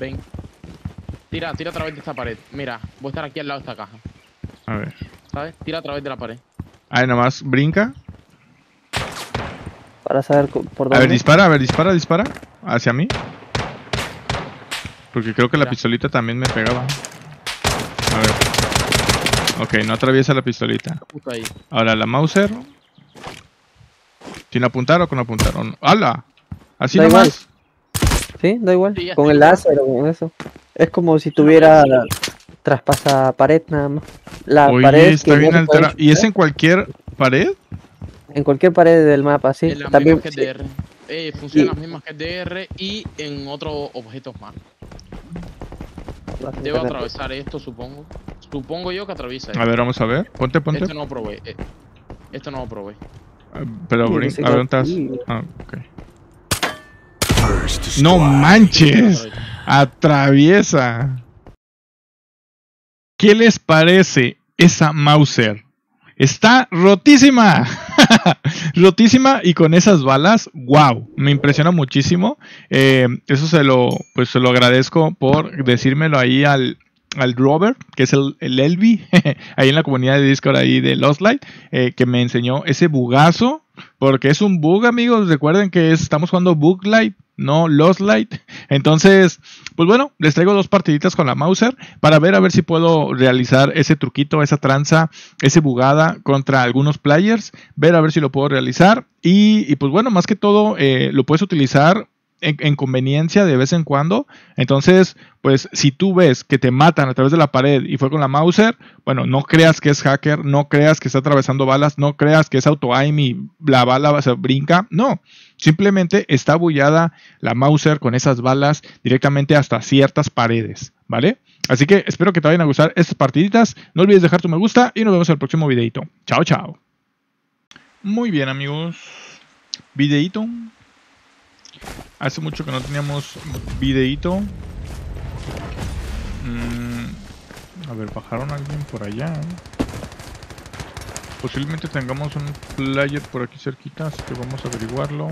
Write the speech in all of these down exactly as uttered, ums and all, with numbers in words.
Ven. Tira, tira a través de esta pared. Mira, voy a estar aquí al lado de esta caja. A ver. ¿Sabes? Tira a través de la pared. Ahí nomás, brinca. Para saber por dónde. A ver, dispara, a ver, dispara, dispara. Hacia mí. Porque creo que la Mira. pistolita también me pegaba. A ver. Ok, no atraviesa la pistolita. Justo ahí. Ahora la Mauser. ¿Sin apuntar o con apuntar? ¿O no? ¡Hala! Así Da nomás. Sí, da igual. Sí, ya Con está. el láser o con eso. Es como si tuviera traspasa pared nada más. La Oye, pared está que bien no se puede alterado. ¿Y es chutar, en cualquier pared? en cualquier pared del mapa, sí. Es la También misma que sí. D R. Eh, funcionan Y- las mismas que D R y en otros objetos más. vas a Debo tener- atravesar esto, supongo. Supongo yo que atraviesa esto. A ver, vamos a ver. Ponte, ponte. Esto no lo probé. eh, Esto no lo probé. Ah, Pero Sí, brin- dice a que ver, ¿dónde estás? sí. Ah, ok. ¡No manches! Atraviesa. ¿Qué les parece esa Mauser? Está rotísima. Rotísima y con esas balas, wow, me impresiona muchísimo. Eh, eso se lo, pues se lo agradezco por decírmelo ahí al, al Robert, que es el, el Elvi, ahí en la comunidad de Discord ahí de Lost Light, eh, que me enseñó ese bugazo, porque es un bug, amigos. Recuerden que es- estamos jugando Bug Light, no Lost Light. Entonces, pues bueno, les traigo dos partiditas con la Mauser para ver a ver si puedo realizar ese truquito, esa tranza, ese bugada contra algunos players, ver a ver si lo puedo realizar y, y pues bueno, más que todo eh, lo puedes utilizar en, en conveniencia de vez en cuando. Entonces, pues si tú ves que te matan a través de la pared y fue con la Mauser, bueno, no creas que es hacker, no creas que está atravesando balas, no creas que es auto-aim y la bala se brinca, no. Simplemente está bullada la Mauser con esas balas directamente hasta ciertas paredes, ¿vale? Así que espero que te vayan a gustar estas partiditas. No olvides dejar tu me gusta y nos vemos en el próximo videito. Chao, chao. Muy bien, amigos. Videito. Hace mucho que no teníamos videito. Mm, a ver, bajaron a alguien por allá. Posiblemente tengamos un player por aquí cerquita, así que vamos a averiguarlo.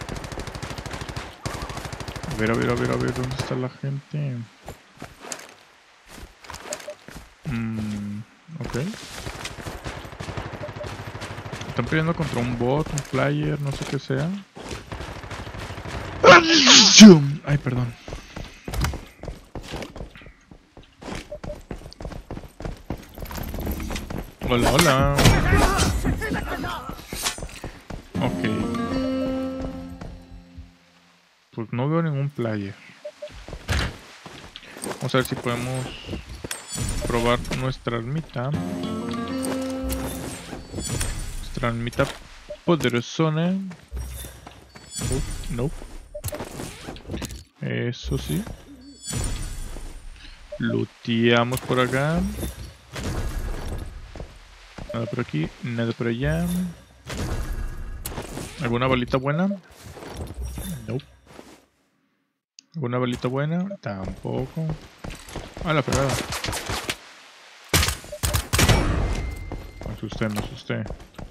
A ver, a ver, a ver, a ver, ¿dónde está la gente? Mm, ok. Están peleando contra un bot, un player, no sé qué sea. Ay, perdón. Hola, hola. Ok. Pues no veo ningún player. Vamos a ver si podemos probar nuestra ermita. Nuestra ermita poderosona. No, no. Eso sí. Looteamos por acá. Nada por aquí, nada por allá. ¿Alguna balita buena? No. ¿Alguna balita buena? Tampoco. Ah, la fregada. Me asusté, me asusté.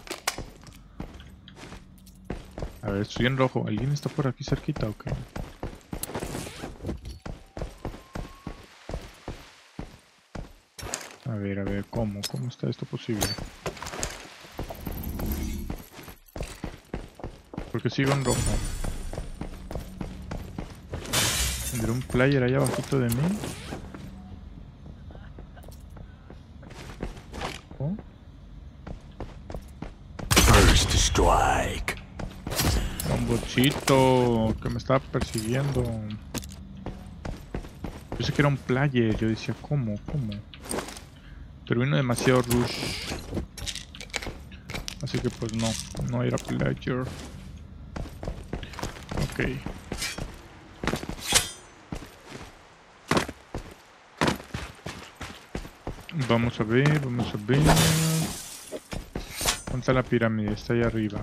A ver, estoy en rojo. ¿Alguien está por aquí cerquita o qué? A ver, a ver, ¿cómo? ¿Cómo está esto posible? Porque sigo en rojo. ¿Tendré un player ahí abajito de mí? ¿Oh? First strike. Un bochito que me estaba persiguiendo. Pensé que era un player. Yo decía, ¿cómo? ¿Cómo? Pero vino demasiado rush. Así que pues no, no era player. Ok. Vamos a ver, vamos a ver. ¿Dónde está la pirámide? Está ahí arriba.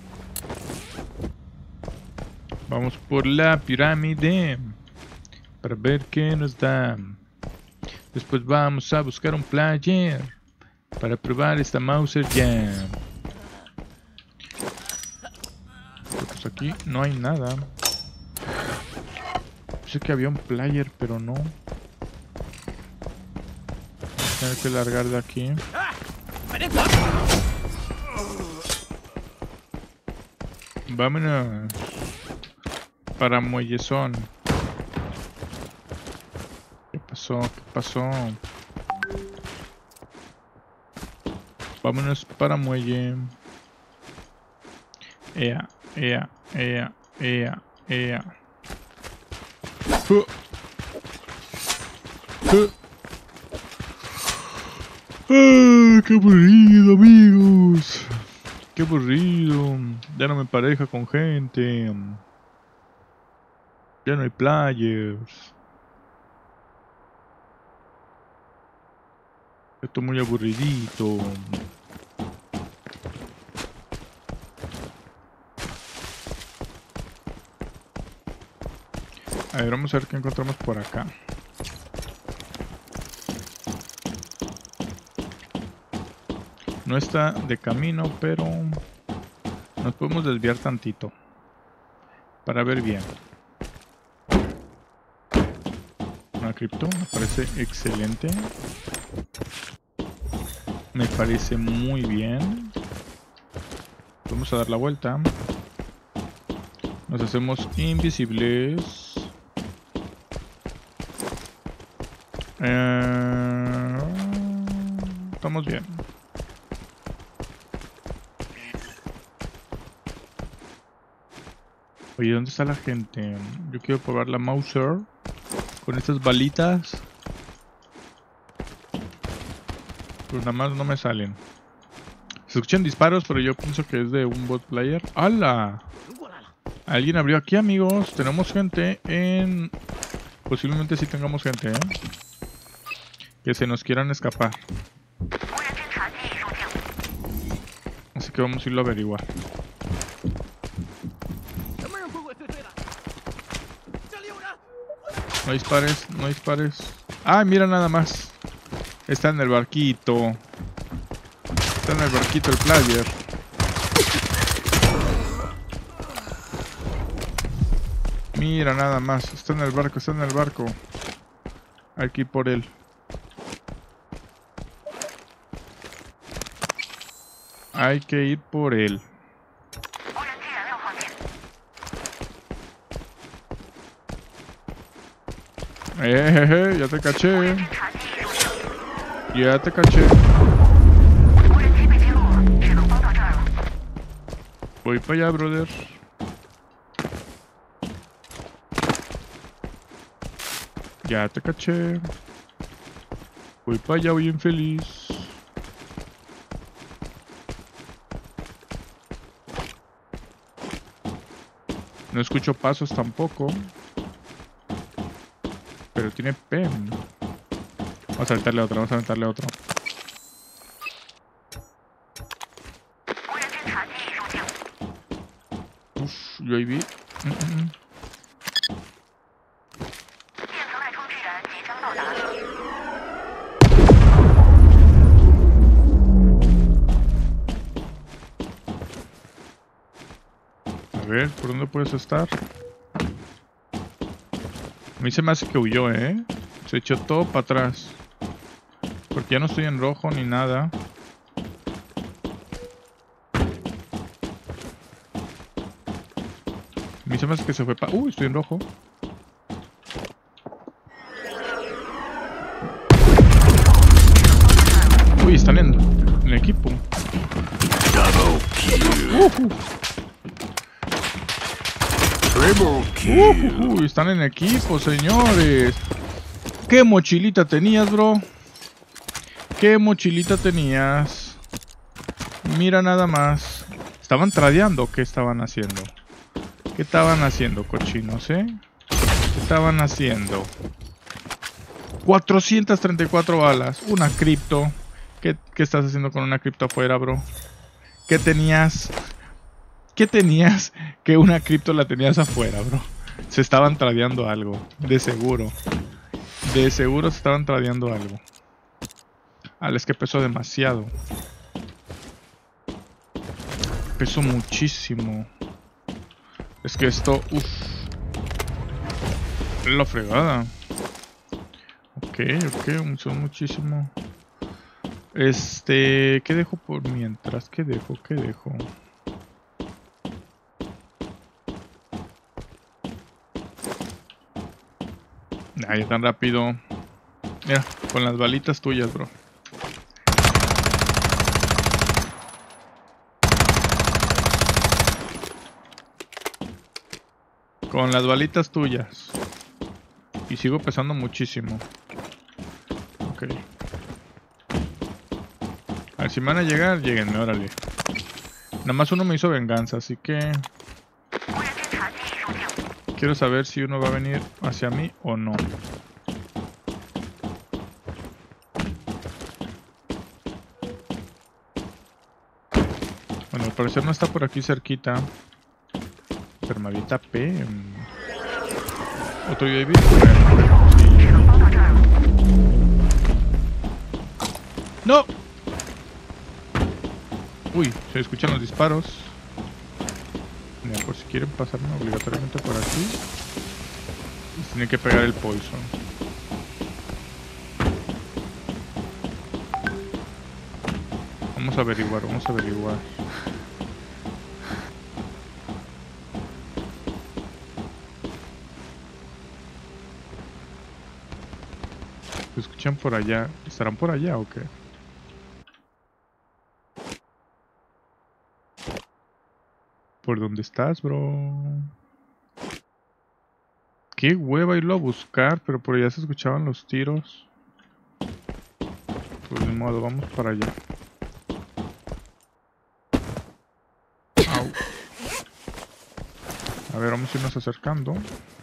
Vamos por la pirámide para ver qué nos da. Después vamos a buscar un player para probar esta Mauser Jam. Pues aquí no hay nada. Pensé que había un player, pero no. Voy a tener que largar de aquí. Vámonos. Para Muellezón. ¿Qué pasó? ¿Qué pasó? Vámonos para Muelle. Ea, ea, ea, ea, ea. Uh. Uh. Ah, ¡qué aburrido, amigos! ¡Qué aburrido! Ya no me pareja con gente. Ya no hay players. Esto es muy aburridito. A ver, vamos a ver qué encontramos por acá. No está de camino, pero nos podemos desviar tantito para ver bien. Una cripto, me parece excelente. Me parece muy bien. Vamos a dar la vuelta. Nos hacemos invisibles. Eh, estamos bien. Oye, ¿dónde está la gente? Yo quiero probar la Mauser con estas balitas. Pero nada más no me salen. Se escuchan disparos, pero yo pienso que es de un bot player. ¡Hala! Alguien abrió aquí, amigos. Tenemos gente en... Posiblemente sí tengamos gente, ¿eh? Que se nos quieran escapar. Así que vamos a irlo a averiguar. No dispares, no dispares. ¡Ah, mira nada más! Está en el barquito. Está en el barquito el player. Mira nada más. Está en el barco, está en el barco. Hay que ir por él. Hay que ir por él. Eh, eh, eh, ya te caché. Ya te caché. Voy para allá, brother. Ya te caché. Voy para allá, voy infeliz. No escucho pasos tampoco. Pero tiene pen. Vamos a aventarle otro, vamos a aventarle otro. Uf, yo ahí vi. Mm -mm. A ver, ¿por dónde puedes estar? A mí se me hace que huyó, ¿eh? Se echó todo para atrás. Porque ya no estoy en rojo ni nada. A mí se me hace que se fue para... Uy, estoy en rojo. Uy, están en, en el equipo. Uh-huh. Uh, uh, están en equipo, señores. ¿Qué mochilita tenías, bro? ¿Qué mochilita tenías? Mira nada más. ¿Estaban tradeando o qué estaban haciendo? ¿Qué estaban haciendo, cochinos, eh? ¿Qué estaban haciendo? cuatrocientas treinta y cuatro balas. Una cripto. ¿Qué, qué estás haciendo con una cripto afuera, bro? ¿Qué tenías? ¿Qué tenías que una cripto la tenías afuera, bro? Se estaban tradeando algo, de seguro. De seguro se estaban tradeando algo. Al es que pesó demasiado. Pesó muchísimo. Es que esto, uff. La fregada. Ok, ok, son muchísimo. Este, ¿qué dejo por mientras? ¿Qué dejo? ¿Qué dejo? Ay, tan rápido. Mira, con las balitas tuyas, bro. Con las balitas tuyas. Y sigo pesando muchísimo. Ok. A ver, si me van a llegar, lleguenme, órale. Nada más uno me hizo venganza, así que... quiero saber si uno va a venir hacia mí o no. Bueno, al parecer no está por aquí cerquita. Permadita P. Otro U A V. ¡No! Uy, se escuchan los disparos. Mira, por si quieren pasarme obligatoriamente por aquí, les tienen que pegar el poison. Vamos a averiguar, vamos a averiguar. Se escuchan por allá. ¿Estarán por allá o qué? ¿Por dónde estás, bro? Qué hueva irlo a buscar, pero por allá se escuchaban los tiros. Pues ni modo, vamos para allá. Au. A ver, vamos a irnos acercando.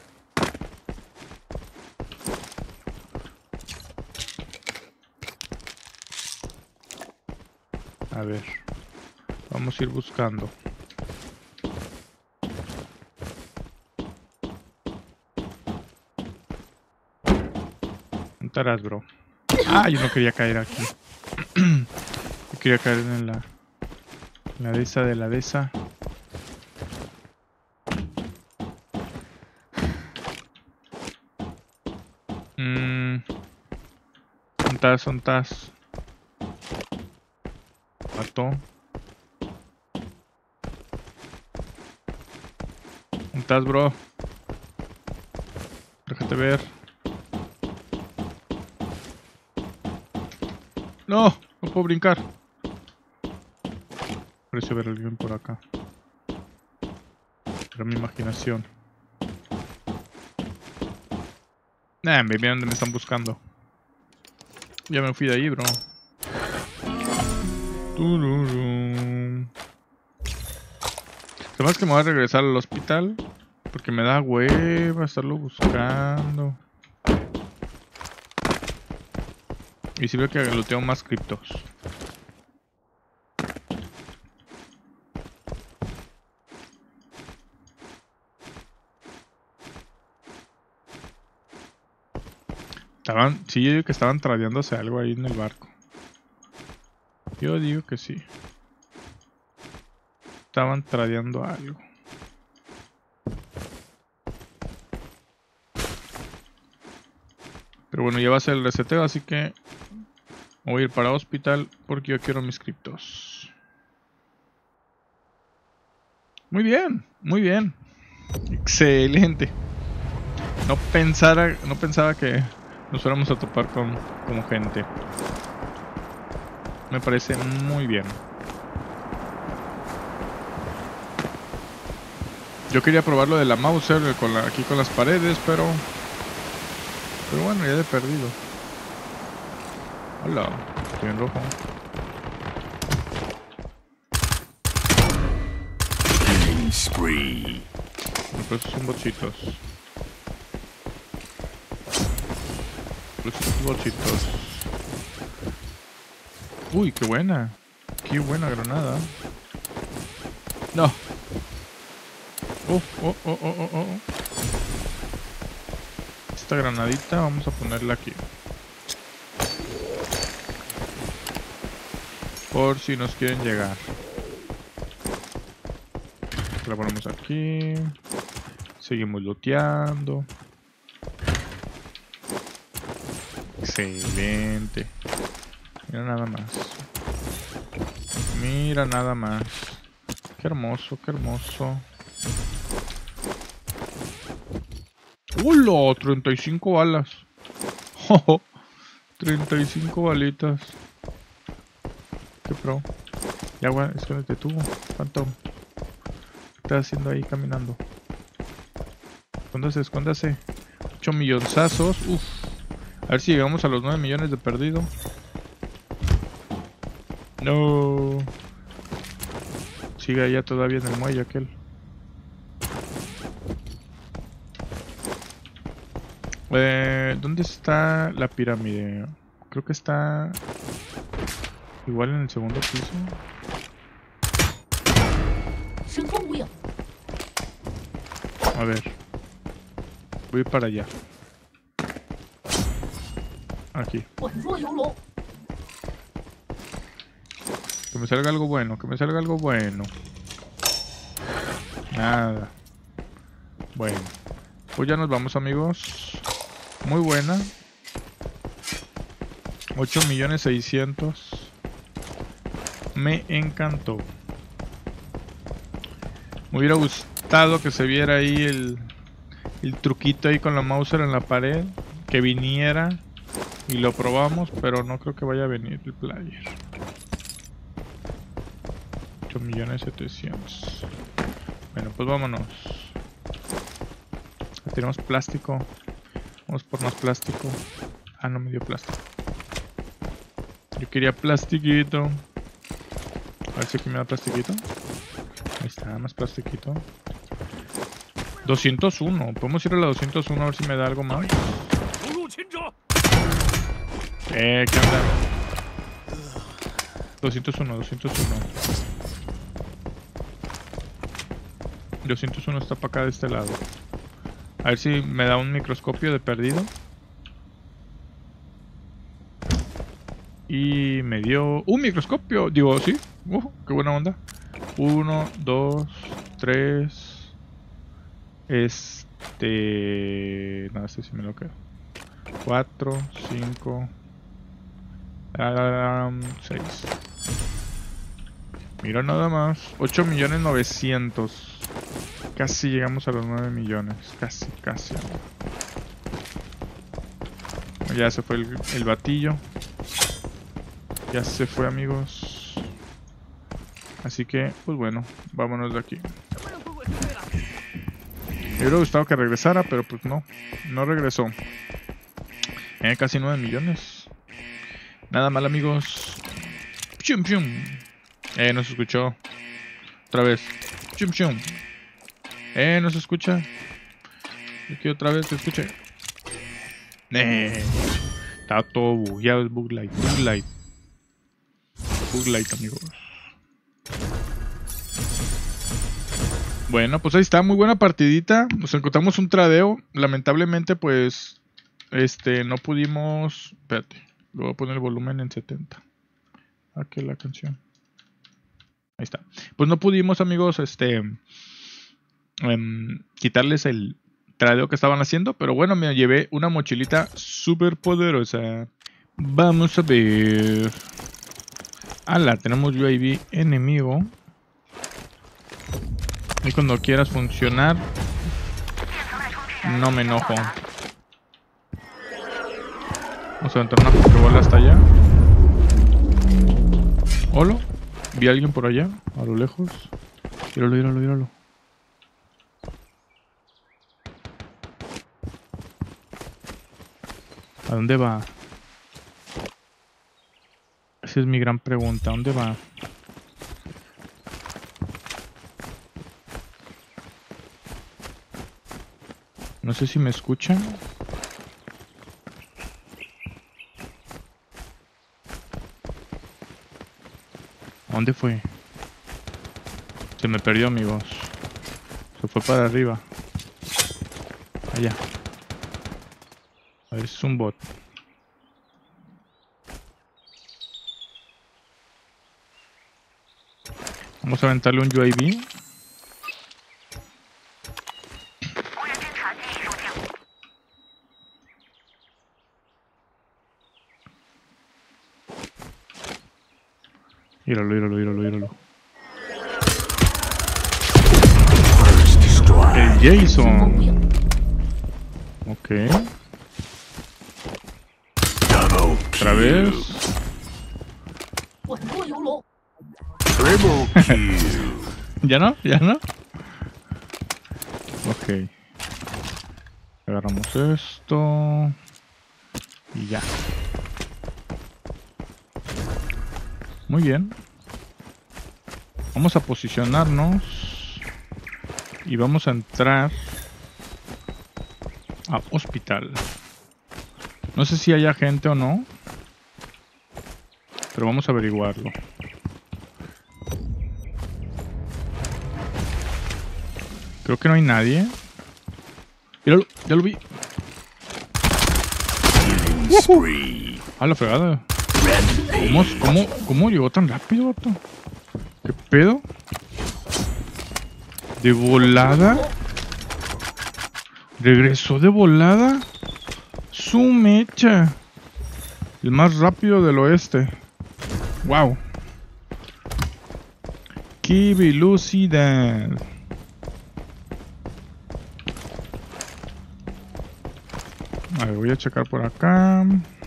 A ver, vamos a ir buscando. ¿Dónde estarás, bro? Ah, yo no quería caer aquí. Yo quería caer en la... en la de esa de la de esa. Mmm... ¿Dónde estás? ¿Dónde estás? Mató. ¿Dónde estás, bro? Déjate ver. No, no puedo brincar. Parece ver a alguien por acá. Era mi imaginación. Nah, me vieron donde me están buscando. Ya me fui de ahí, bro. Tururum. Además que me voy a regresar al hospital porque me da hueva estarlo buscando. Y si veo que looteo más criptos. Estaban, sí, yo digo que estaban tradeándose algo ahí en el barco. Yo digo que sí. Estaban tradeando algo. Pero bueno, ya va a ser el reseteo, así que voy a ir para hospital porque yo quiero mis criptos. Muy bien, muy bien. Excelente. No pensara, no pensaba que nos fuéramos a topar con como gente. Me parece muy bien. Yo quería probar lo de la Mauser con la, aquí con las paredes, pero... Pero bueno, ya he perdido. Hola, estoy en rojo. Killing spree. Bueno, pues esos son bochitos. Pues esos bochitos. Uy, qué buena. Qué buena granada. No. Oh, oh, oh, oh, oh, oh. Esta granadita vamos a ponerla aquí. Por si nos quieren llegar. La ponemos aquí. Seguimos looteando. Excelente. Mira nada más. Mira nada más. Qué hermoso, qué hermoso. ¡Hola! treinta y cinco balas. Oh, treinta y cinco balitas. Qué pro. Ya, güey, escóndete tú, Phantom. ¿Qué estás haciendo ahí caminando? Escóndase, escóndase. ocho millonzazos. Uf. A ver si llegamos a los nueve millones de perdido. No. Sigue allá todavía en el muelle aquel. Eh, ¿Dónde está la pirámide? Creo que está igual en el segundo piso. A ver. Voy para allá. Aquí. Que me salga algo bueno, que me salga algo bueno. Nada. Bueno. Pues ya nos vamos, amigos. Muy buena. ocho millones seiscientos. Me encantó. Me hubiera gustado que se viera ahí el, el truquito ahí con la Mauser en la pared. Que viniera y lo probamos, pero no creo que vaya a venir el player. ocho millones setecientos. Bueno, pues vámonos. Tenemos plástico. Vamos por más plástico. Ah, no me dio plástico. Yo quería plastiquito. A ver si aquí me da plastiquito. Ahí está, más plastiquito. doscientos uno. Podemos ir a la doscientos uno a ver si me da algo más. Eh, ¿qué onda? doscientos uno, doscientos uno. doscientos uno está para acá de este lado. A ver si me da un microscopio de perdido. Y me dio un microscopio. Digo, sí. Uh, qué buena onda. Uno, dos, tres. Este... No, este sí me lo quedo. Cuatro, cinco. Um, seis. Mira nada más. ocho millones novecientos. Casi llegamos a los nueve millones. Casi, casi. Ya se fue el, el batillo. Ya se fue, amigos. Así que, pues bueno, vámonos de aquí. Me hubiera gustado que regresara, pero pues no. No regresó. Eh, casi nueve millones. Nada mal, amigos. Chum, chum. Eh, no se escuchó. Otra vez. Chum, chum. Eh, no se escucha. Aquí otra vez se escucha. Eh. Está todo bugueado el bug light. Bug light. Bug light, amigos. Bueno, pues ahí está. Muy buena partidita. Nos encontramos un tradeo. Lamentablemente, pues... Este, no pudimos... Espérate. Le voy a poner el volumen en setenta. Aquí la canción. Ahí está. Pues no pudimos, amigos, este... Um, quitarles el tradeo que estaban haciendo. Pero bueno, me llevé una mochilita súper poderosa. Vamos a ver. Ala, tenemos U A V enemigo. Y cuando quieras funcionar, no me enojo. Vamos a aventar una pokebola hasta allá. Hola. Vi a alguien por allá, a lo lejos. Míralo, míralo, míralo. ¿A dónde va? Esa es mi gran pregunta. ¿A dónde va? No sé si me escuchan. ¿A dónde fue? Se me perdió, amigos. Se fue para arriba. Allá. A ver si es un bot. Vamos a aventarle un U A V. Míralo, míralo, míralo, míralo. First strike. El Jason. Ok. Double Otra vez. kill. Triple kill. ¿Ya no? ¿Ya no? Ok. Agarramos esto. Y ya. Muy bien. Vamos a posicionarnos. Y vamos a entrar a hospital. No sé si haya gente o no. Pero vamos a averiguarlo. Creo que no hay nadie. Míralo, ya lo vi. Killing spree. A la fregada. ¿Cómo, cómo, cómo llegó tan rápido, vato? ¿Qué pedo? ¿De volada? ¿Regresó de volada? ¡Su mecha! El más rápido del oeste. ¡Wow! ¡Qué velocidad! A ver, voy a checar por acá.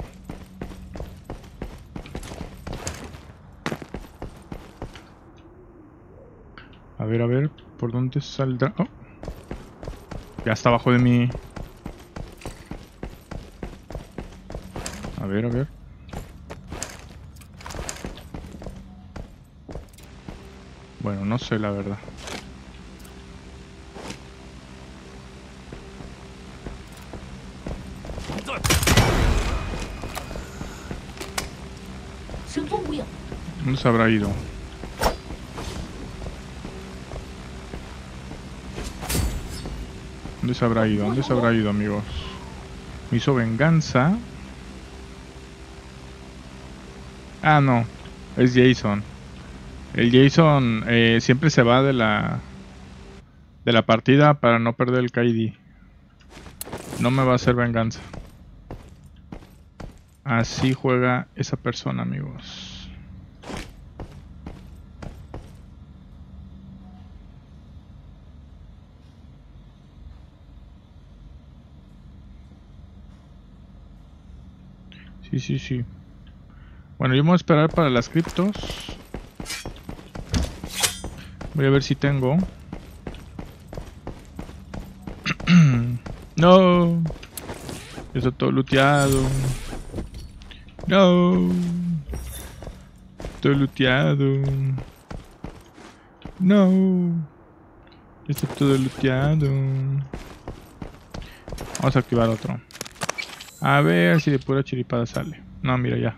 A ver, a ver, ¿por dónde saldrá? Oh. Ya está abajo de mí. A ver, a ver. Bueno, no sé la verdad. ¿Dónde se habrá ido? ¿Dónde se habrá ido? ¿Dónde se habrá ido, amigos? Me hizo venganza. Ah, no. Es Jason. El Jason eh, siempre se va de la de la partida para no perder el K I D. No me va a hacer venganza. Así juega esa persona, amigos. Sí, sí, sí. Bueno, yo voy a esperar para las criptos. Voy a ver si tengo. No. Está todo looteado. No. Todo looteado. No. Está todo looteado. Vamos a activar otro. A ver si de pura chiripada sale. No, mira ya.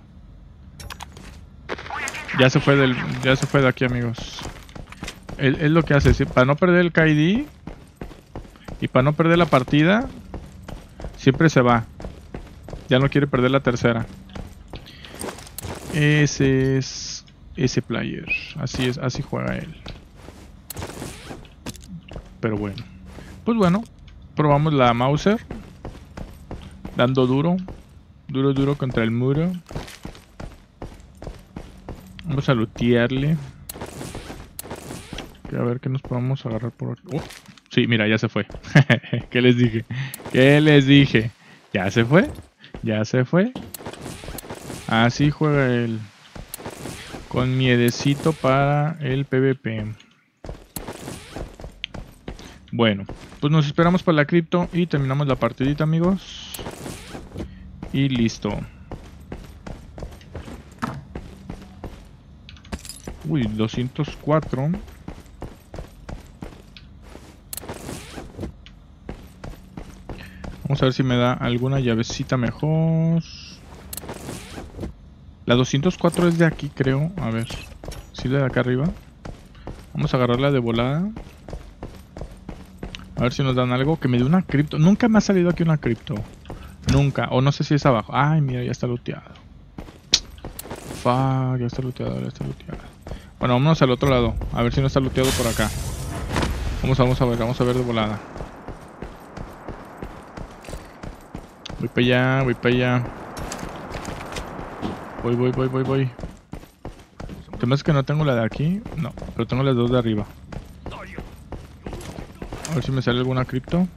Ya se fue del, ya se fue de aquí, amigos. Él es lo que hace, ¿sí? Para no perder el K I D y para no perder la partida, siempre se va. Ya no quiere perder la tercera. Ese es ese player. Así es, así juega él. Pero bueno. Pues bueno, probamos la Mauser. Dando duro. Duro, duro contra el muro. Vamos a lootearle. A ver qué nos podemos agarrar por aquí. Oh, sí, mira, ya se fue. ¿Qué les dije? ¿Qué les dije? Ya se fue. Ya se fue. Así juega él. Con miedecito para el PvP. Bueno, pues nos esperamos para la cripto y terminamos la partidita, amigos. Y listo. Uy, doscientos cuatro. Vamos a ver si me da alguna llavecita mejor. La doscientos cuatro es de aquí, creo. A ver. ¿Sí de acá arriba? Vamos a agarrarla de volada. A ver si nos dan algo. Que me dé una cripto. Nunca me ha salido aquí una cripto. Nunca. O no sé si es abajo. Ay, mira, ya está looteado. Fuck, ya está looteado, ya está looteado. Bueno, vámonos al otro lado. A ver si no está looteado por acá. Vamos, vamos a ver, vamos a ver de volada. Voy para allá, voy para allá. Voy, voy, voy, voy, voy. tema es que no tengo la de aquí. No, pero tengo las dos de arriba. A ver si me sale alguna cripto.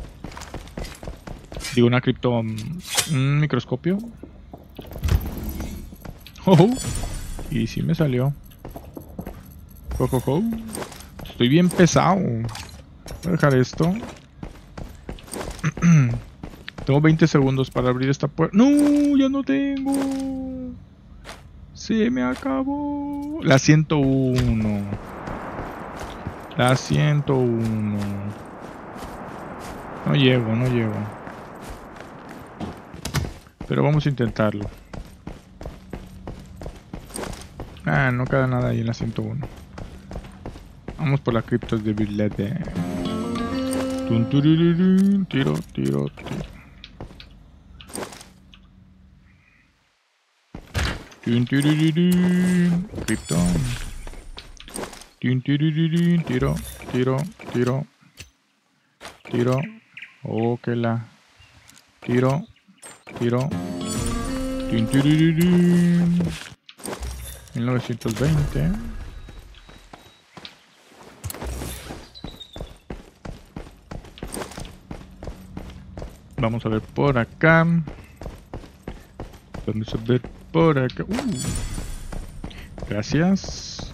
Digo, una cripto... Um, un microscopio. Oh, y sí me salió. Oh, oh, oh. Estoy bien pesado. Voy a dejar esto. Tengo veinte segundos para abrir esta puerta. ¡No! ¡Ya no tengo! Se me acabó. La ciento uno. La ciento uno. No llego, no llego. Pero vamos a intentarlo. Ah, no queda nada ahí en la ciento uno. Vamos por la criptos de Birlete. Tun, turururun, tiro, tiro, tiro. Tun, turururun, cripto. Tun, turururun, tiro, tiro, tiro. Tiro. Oh, que la. Tiro, tiro. Tun, turururun. mil novecientos veinte. Vamos a ver por acá. Vamos a ver por acá. Uh. Gracias.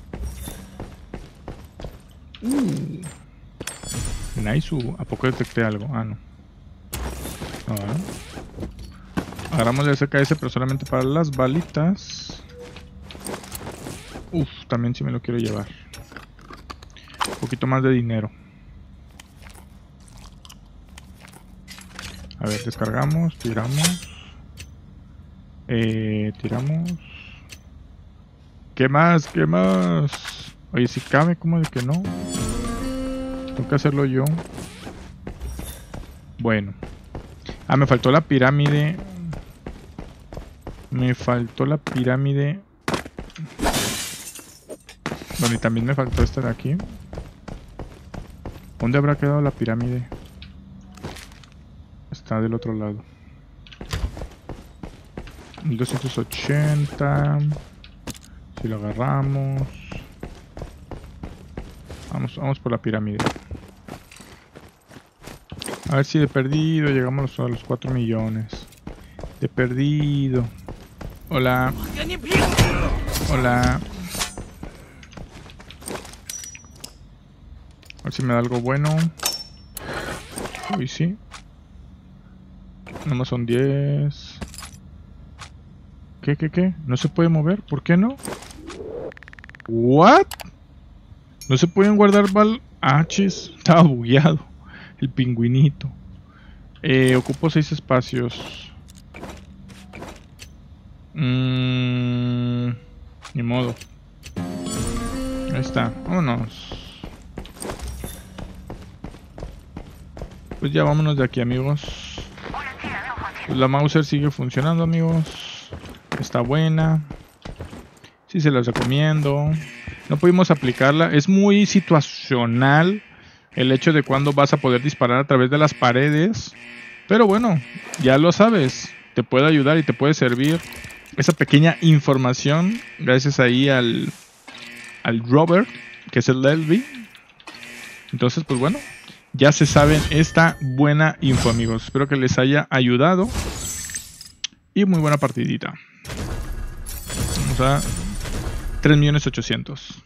Uh. Nice. ¿A poco detecté algo? Ah, no. No, ¿eh? Agarramos el S K S, pero solamente para las balitas. Uf, también si me lo quiero llevar. Un poquito más de dinero. A ver, descargamos, tiramos. Eh, tiramos. ¿Qué más? ¿Qué más? Oye, si cabe, ¿cómo de que no? Tengo que hacerlo yo. Bueno. Ah, me faltó la pirámide. Me faltó la pirámide. Bueno, y también me faltó esta de aquí. ¿Dónde habrá quedado la pirámide? Está del otro lado. mil doscientos ochenta. Si lo agarramos. Vamos, vamos por la pirámide. A ver si de perdido llegamos a los cuatro millones. De perdido. Hola. Hola. A ver si me da algo bueno. Uy, sí. Nomás son diez. ¿Qué, qué, qué? ¿No se puede mover? ¿Por qué no? ¿What? No se pueden guardar bal... Ah, chis. Estaba bugueado. El pingüinito. Eh, ocupo seis espacios. Mmm... Ni modo. Ahí está. Vámonos. Pues ya vámonos de aquí, amigos. Pues la Mauser sigue funcionando, amigos. Está buena. Sí, se las recomiendo. No pudimos aplicarla. Es muy situacional el hecho de cuándo vas a poder disparar a través de las paredes. Pero bueno, ya lo sabes. Te puede ayudar y te puede servir esa pequeña información. Gracias ahí al, al Robert, que es el Lelby. Entonces, pues bueno. Ya se saben esta buena info, amigos. Espero que les haya ayudado. Y muy buena partidita. Vamos a tres millones ochocientos.